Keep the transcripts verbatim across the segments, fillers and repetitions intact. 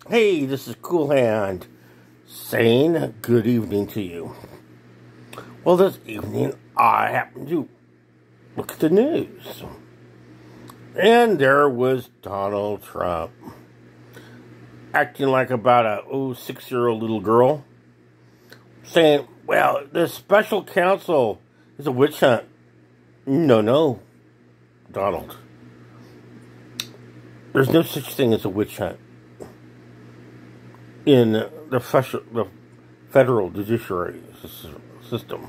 Hey, this is Cool Hand saying good evening to you. Well, this evening I happened to look at the news, and there was Donald Trump acting like about a oh six-year-old little girl, saying, well, this special counsel is a witch hunt. No, no, Donald. There's no such thing as a witch hunt in the the federal judiciary system.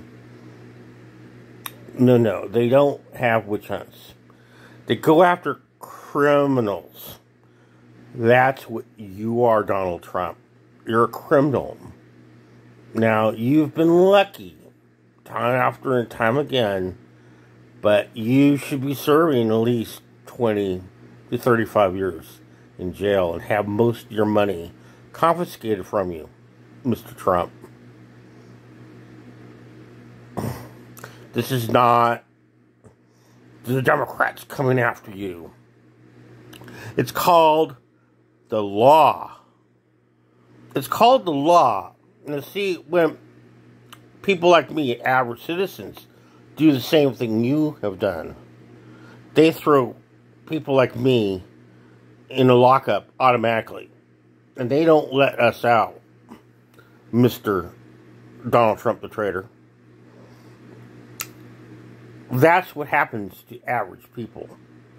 No, no, they don't have witch hunts. They go after criminals. That's what you are, Donald Trump. You're a criminal. Now, you've been lucky time after and time again, but you should be serving at least twenty to thirty-five years in jail and have most of your money confiscated from you, Mister Trump. This is not the Democrats coming after you. It's called the law. It's called the law. And see, when people like me, average citizens, do the same thing you have done, they throw people like me in a lockup automatically. And they don't let us out, Mister Donald Trump the traitor. That's what happens to average people.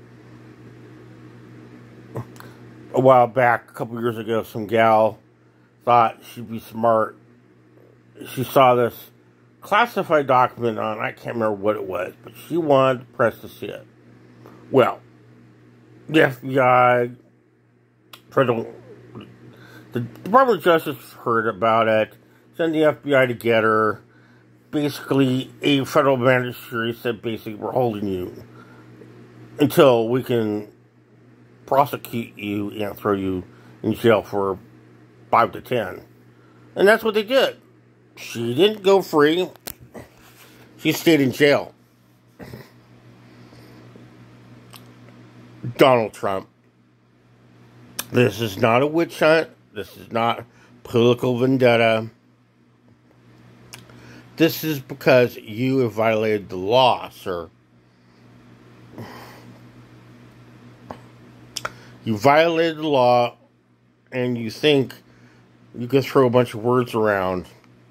A while back, a couple years ago, some gal thought she'd be smart. She saw this classified document on, I can't remember what it was, but she wanted to press to see it. Well, the F B I, federal, the Department of Justice heard about it, sent the F B I to get her. Basically, a federal magistrate said, basically, we're holding you until we can prosecute you and throw you in jail for five to ten. And that's what they did. She didn't go free. She stayed in jail. Donald Trump. This is not a witch hunt. This is not political vendetta. This is because you have violated the law, sir. You violated the law, and you think you can throw a bunch of words around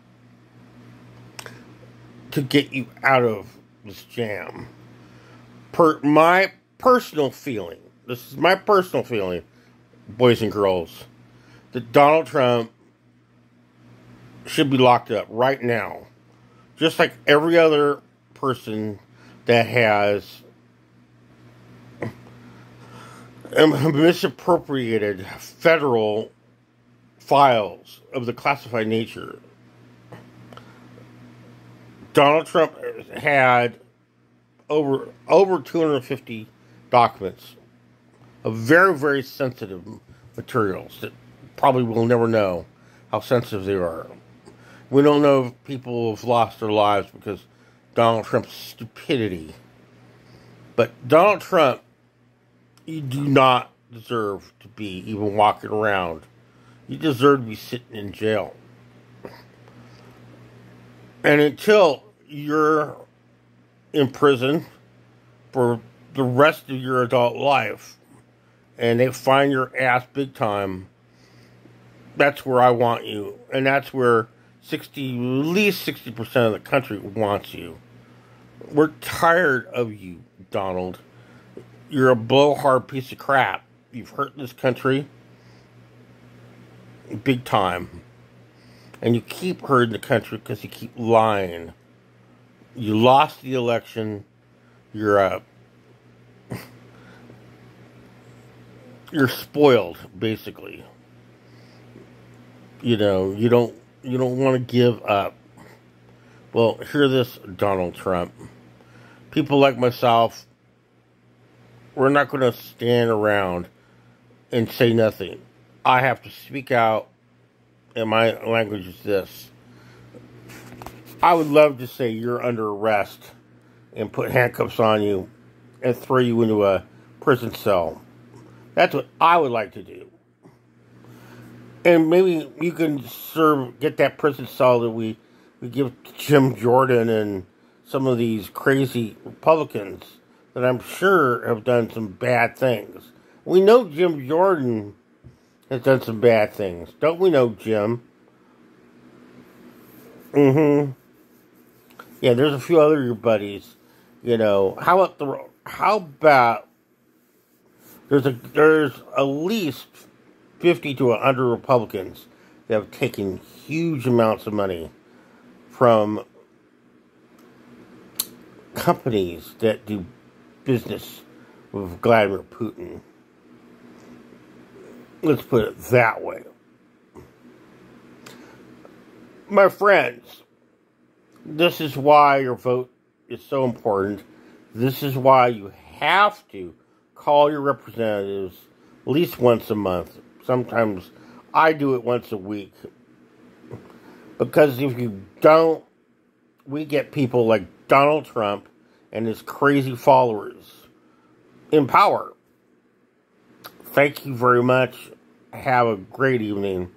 to get you out of this jam. Per my personal feeling, this is my personal feeling, boys and girls, that Donald Trump should be locked up right now. Just like every other person that has misappropriated federal files of the classified nature. Donald Trump had over over two hundred fifty documents of very, very sensitive materials that probably we'll never know how sensitive they are. We don't know if people have lost their lives because Donald Trump's stupidity. But Donald Trump, you do not deserve to be even walking around. You deserve to be sitting in jail. And until you're in prison for the rest of your adult life and they find your ass big time, that's where I want you. And that's where sixty, at least sixty percent of the country wants you. We're tired of you, Donald. You're a blowhard piece of crap. You've hurt this country big time. And you keep hurting the country because you keep lying. You lost the election. You're a... You're spoiled, basically. You know, you don't... You don't want to give up. Well, hear this, Donald Trump. People like myself, we're not going to stand around and say nothing. I have to speak out, and my language is this. I would love to say you're under arrest and put handcuffs on you and throw you into a prison cell. That's what I would like to do. And maybe you can serve, get that prison cell that we, we give to Jim Jordan and some of these crazy Republicans that I'm sure have done some bad things. We know Jim Jordan has done some bad things. Don't we know Jim? Mm-hmm. Yeah, there's a few other your buddies. You know, how about the, how about, there's a, there's at least fifty to one hundred Republicans that have taken huge amounts of money from companies that do business with Vladimir Putin. Let's put it that way. My friends, this is why your vote is so important. This is why you have to call your representatives at least once a month. Sometimes I do it once a week. Because if you don't, we get people like Donald Trump and his crazy followers in power. Thank you very much. Have a great evening.